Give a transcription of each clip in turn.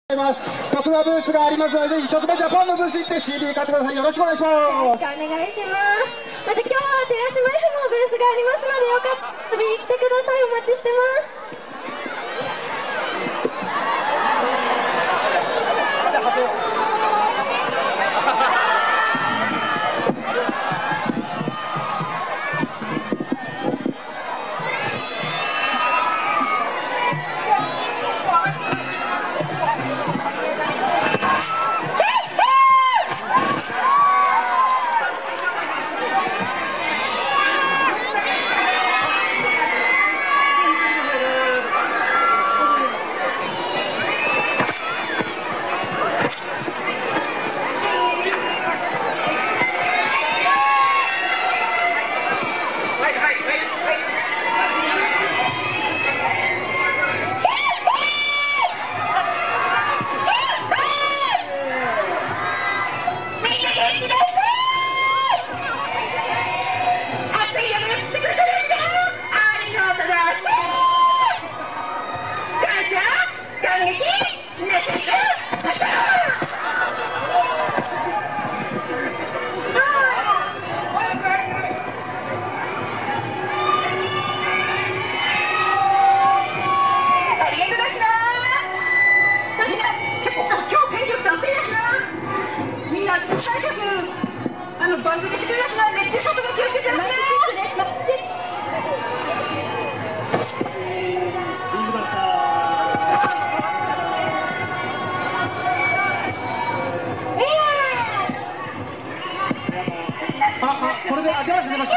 ます。特売ブースがありますので、ぜひ特売ジャパンのブースに行って CD 買ってください。よろしくお願いします。 よろしくお願いします。また今日は寺島 F のブースがありますので、よかったら遊びに来てください。お待ちしてます。番組してますので、熱中症とか気をつけてください。 これで出ました出ました。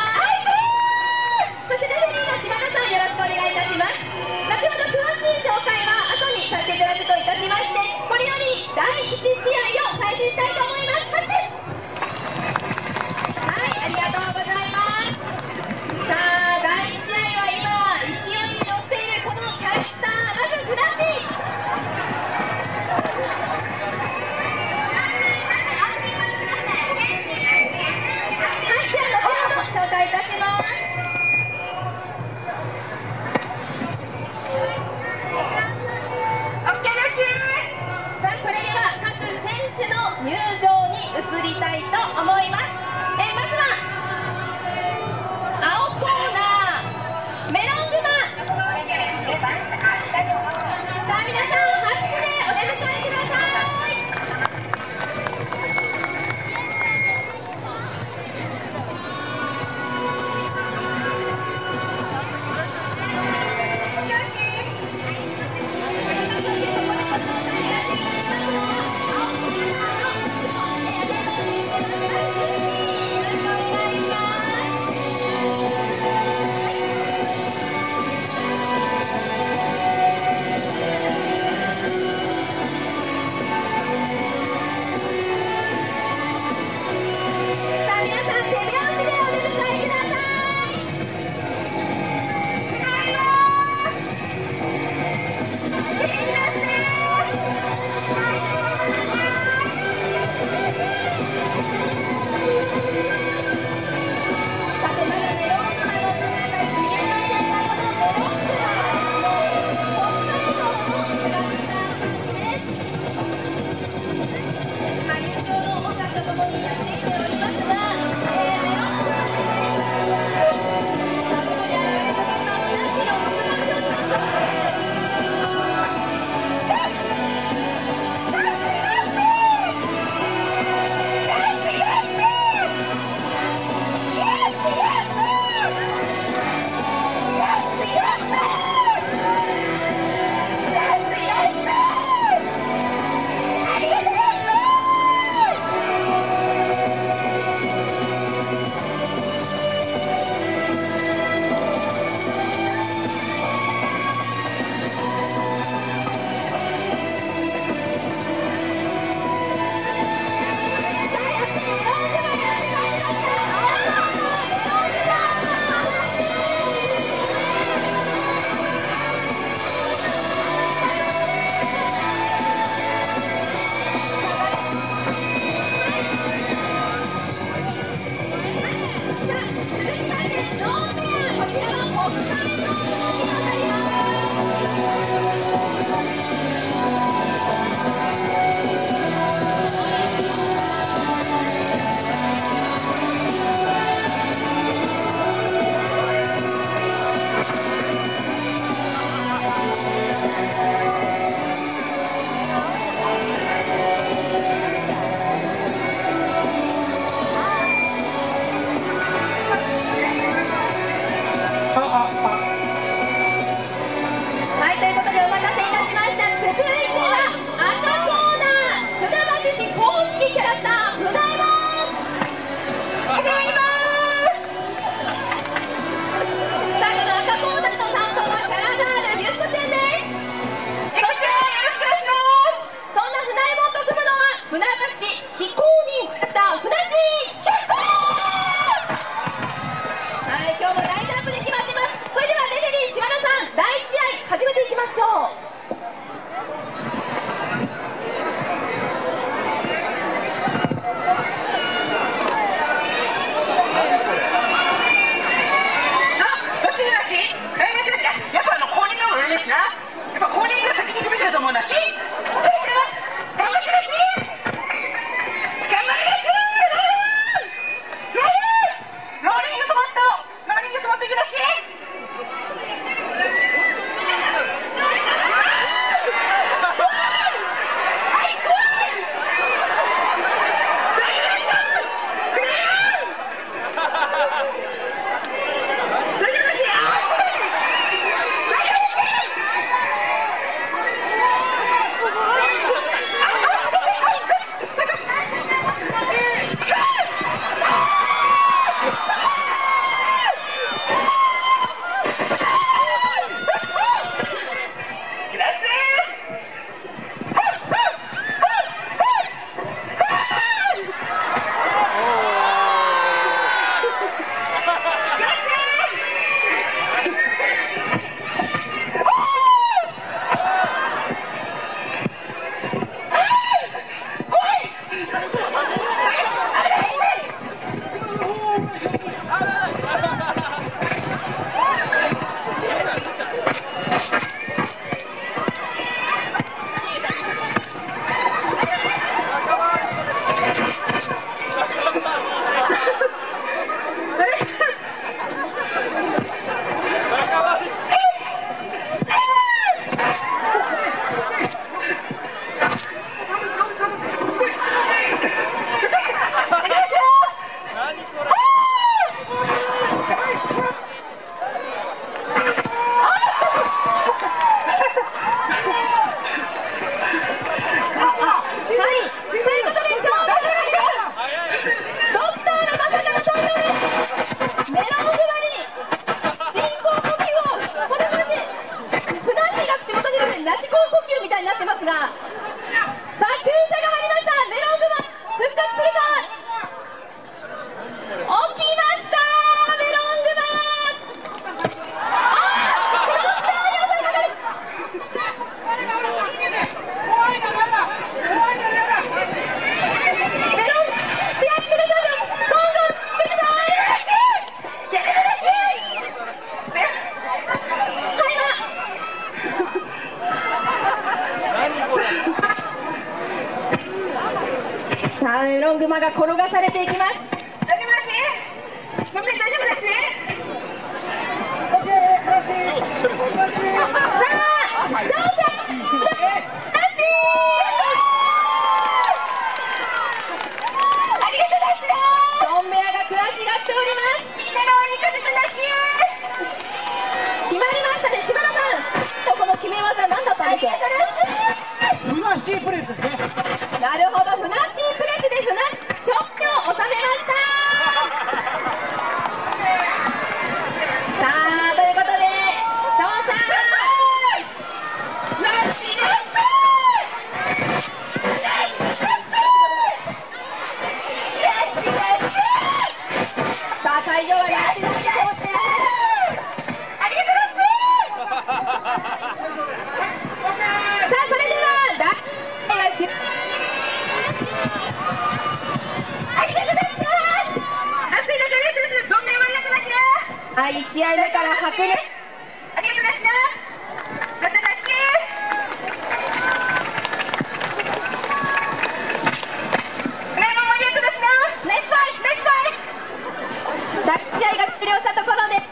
後ほど詳しい紹介はい、ということでお待たせいたしました。続いては赤コーナー、船橋市公式キャラクター、船井門。さあ、この赤コーナーの担当はキャラガールゆっこちゃんです。そしてそんな船井門と組むのは船橋市非公認キャラクター、ふなっしー。はい、今日も大ジャンプで決まってます。それではレフェリー島田さん、第1試合始めていきましょう。さあ、メロングマが転がされていきます。 大丈夫だし、大丈夫だし。 さあ、勝者なし。 ありがとうだしだ。 ソンベアが悔しがっております。 みんなの応援風となし。 決まりましたね、柴田さん。この決め技何だったんでしょう。 ふなっしープレスですね。 なるほど、ふなっしープレスで勝利を収めました。さあ、ということで勝者ナッシーナッシーナッシーナッシーナッシーナッシー。 さあ、会場はナッシーナッシーコーチ。 ありがとうございます。 さあ、それでは第1試合は1試合目から白熱。 ありがとうございました。またなし。メモ盛り上がったしな。ナイスファイト、ナイスファイト。 第1試合が終了したところで